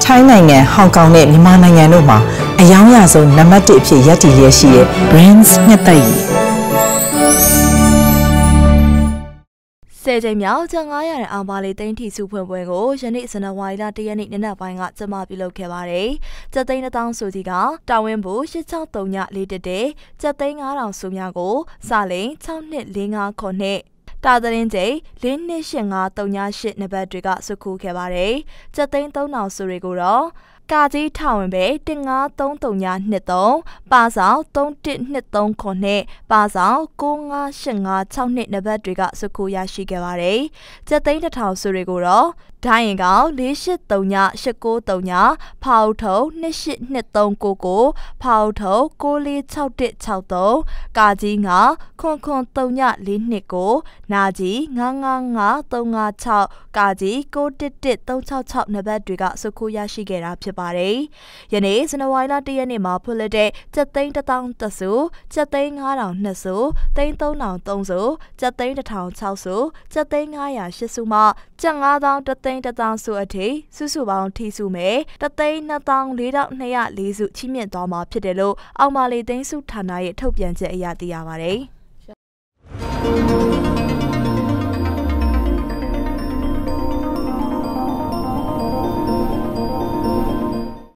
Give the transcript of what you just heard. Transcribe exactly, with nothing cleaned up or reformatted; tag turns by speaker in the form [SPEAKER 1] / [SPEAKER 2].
[SPEAKER 1] ထိုင်းနိုင်ငံဟောင်ကောင်နဲ့မြန်မာနိုင်ငံတို့မှာအယောင်ရဆုံးနံပါတ်တစ်အဖြစ်ရပ်တည်ရရှိတဲ့ Brands နှစ်သက်ရည်
[SPEAKER 2] ဆယ်ကြိမ်မြောက်ကျန်ငါးရာအောင်ပါလေးသိန်းထီစုဖွင့်ပွဲကိုယနေ့ဇန်နဝါရီလတရက်နေ့နံနက်ပိုင်းကကျင်းပပြုလုပ်ခဲ့ပါတယ်။ကျပ်သိန်းတစ်သောင်းစုကြီးကတာဝန်ဘူးရှစ်ချောင်းသုံးညလေးတက်တဲ့ကျပ်သိန်းငါးထောင်စုများကိုစလိန်၆နှစ်လေးငါးခုနှစ်တာသရင်ကျိလေးနှစ်ရှစ်ငါးသုံးညရှစ်နံပါတ်တွေကစုခုခဲ့ပါတယ်။ကျပ်သိန်းသုံးထောင်စုတွေကိုတော့ကာကြီးထောင်ဝင်ပဲတစ်ငါးသုံးသုံးညနှစ်သုံးပါဆောင်သုံးတစ်နှစ်သုံးခုနှစ်ပါဆောင်ကိုငါးရှစ်ငါး၆နှစ်နံပါတ်တွေကစုခုရရှိခဲ့ပါတယ်။ကျပ်သိန်းတစ်ထောင်စုတွေကိုတော့ဒိုင်းရင်ကောင်လေးရှစ်သုံးညရှစ်ကိုသုံးညဖောက်ထုံနှစ်ရှစ်နှစ်သုံးကိုကိုဖောက်ထုံကိုလေး၆တစ်၆သုံးကာကြီးငါခွန်ခွန်သုံးညလေးနှစ်ကိုနာကြီးငါးငါးငါးသုံးငါး၆ကာကြီးကိုတစ်တစ်သုံး၆၆နံပါတ်တွေကစုခုရရှိခဲ့တာဖြစ်ပါတယ်။ယနေ့ဇန်နဝါရီလတရက်နေ့မှာဖွင့်လှစ်တဲ့ကျပ်သိန်းတစ်သောင်းတစ်စုကျပ်သိန်းငါးထောင်နှစ်စုသိန်းသုံးထောင်သုံးစုကျပ်သိန်းတစ်ထောင်၆စုကျပ်သိန်းငါးရာရှစ်စုမှကျပ်ငါးသောင်းတစ်သိန်းတစ်သောင်းစုအထိစုစုပေါင်းထိစုမယ်တစ်သိန်းနှစ်သောင်းလေးထောင်နှစ်ရာလေးစုချီးမြှင့်သွားမှာဖြစ်တယ်လို့အောင်မာလီသိန်းစုဌာနရဲ့ထုတ်ပြန်ချက်အရသိရပါတယ်။